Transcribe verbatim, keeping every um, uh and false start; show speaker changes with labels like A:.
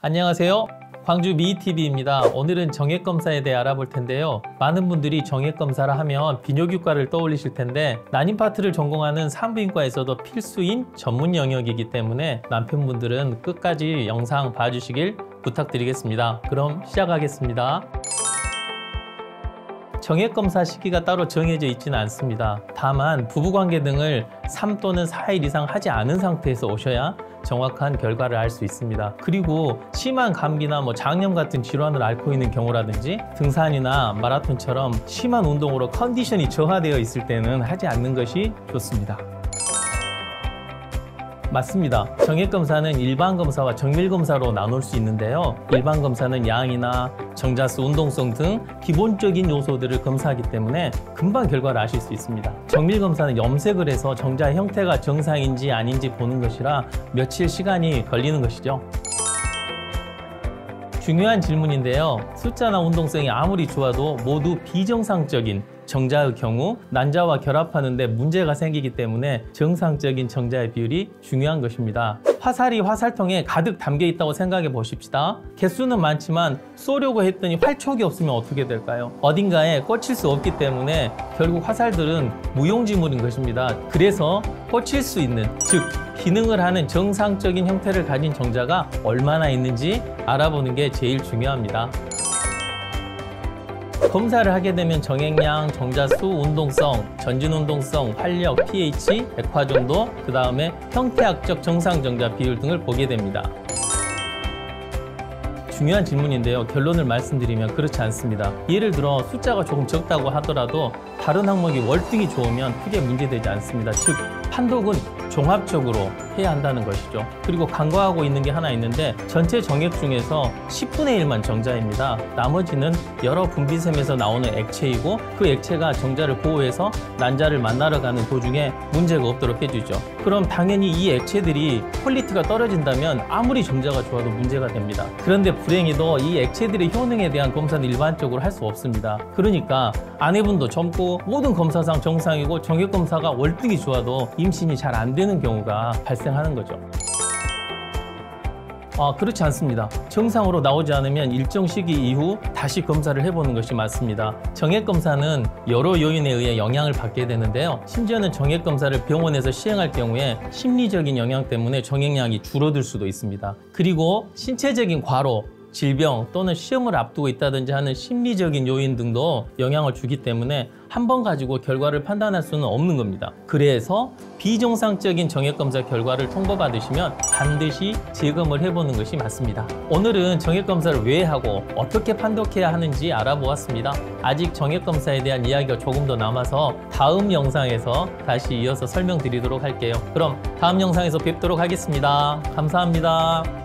A: 안녕하세요. 광주 미이티비입니다. 오늘은 정액검사에 대해 알아볼 텐데요. 많은 분들이 정액검사를 하면 비뇨기과를 떠올리실 텐데 난임파트를 전공하는 산부인과에서도 필수인 전문 영역이기 때문에 남편분들은 끝까지 영상 봐주시길 부탁드리겠습니다. 그럼 시작하겠습니다. 정액검사 시기가 따로 정해져 있지는 않습니다. 다만 부부관계 등을 삼 또는 사 일 이상 하지 않은 상태에서 오셔야 정확한 결과를 알 수 있습니다. 그리고 심한 감기나 뭐 장염 같은 질환을 앓고 있는 경우라든지 등산이나 마라톤처럼 심한 운동으로 컨디션이 저하되어 있을 때는 하지 않는 것이 좋습니다. 맞습니다. 정액검사는 일반검사와 정밀검사로 나눌 수 있는데요. 일반검사는 양이나 정자수, 운동성 등 기본적인 요소들을 검사하기 때문에 금방 결과를 아실 수 있습니다. 정밀검사는 염색을 해서 정자의 형태가 정상인지 아닌지 보는 것이라 며칠 시간이 걸리는 것이죠. 중요한 질문인데요. 숫자나 운동성이 아무리 좋아도 모두 비정상적인 정자의 경우 난자와 결합하는 데 문제가 생기기 때문에 정상적인 정자의 비율이 중요한 것입니다. 화살이 화살통에 가득 담겨 있다고 생각해 보십시다. 개수는 많지만 쏘려고 했더니 활촉이 없으면 어떻게 될까요? 어딘가에 꽂힐 수 없기 때문에 결국 화살들은 무용지물인 것입니다. 그래서 꽂힐 수 있는, 즉 기능을 하는 정상적인 형태를 가진 정자가 얼마나 있는지 알아보는 게 제일 중요합니다. 검사를 하게 되면 정액량, 정자수, 운동성, 전진운동성, 활력, 피에이치, 백화 정도, 그 다음에 형태학적 정상정자 비율 등을 보게 됩니다. 중요한 질문인데요. 결론을 말씀드리면 그렇지 않습니다. 예를 들어 숫자가 조금 적다고 하더라도 다른 항목이 월등히 좋으면 크게 문제되지 않습니다. 즉 판독은 종합적으로 해야 한다는 것이죠. 그리고 간과하고 있는 게 하나 있는데 전체 정액 중에서 십분의 일만 정자입니다. 나머지는 여러 분비샘에서 나오는 액체이고 그 액체가 정자를 보호해서 난자를 만나러 가는 도중에 문제가 없도록 해주죠. 그럼 당연히 이 액체들이 퀄리티가 떨어진다면 아무리 정자가 좋아도 문제가 됩니다. 그런데 불행히도 이 액체들의 효능에 대한 검사는 일반적으로 할 수 없습니다. 그러니까 아내분도 젊고 모든 검사상 정상이고 정액검사가 월등히 좋아도 임신이 잘 안 되는 경우가 발생하는 거죠. 아, 그렇지 않습니다. 정상으로 나오지 않으면 일정 시기 이후 다시 검사를 해보는 것이 맞습니다. 정액검사는 여러 요인에 의해 영향을 받게 되는데요. 심지어는 정액검사를 병원에서 시행할 경우에 심리적인 영향 때문에 정액량이 줄어들 수도 있습니다. 그리고 신체적인 과로, 질병 또는 시험을 앞두고 있다든지 하는 심리적인 요인 등도 영향을 주기 때문에 한 번 가지고 결과를 판단할 수는 없는 겁니다. 그래서 비정상적인 정액검사 결과를 통보받으시면 반드시 재검을 해보는 것이 맞습니다. 오늘은 정액검사를 왜 하고 어떻게 판독해야 하는지 알아보았습니다. 아직 정액검사에 대한 이야기가 조금 더 남아서 다음 영상에서 다시 이어서 설명드리도록 할게요. 그럼 다음 영상에서 뵙도록 하겠습니다. 감사합니다.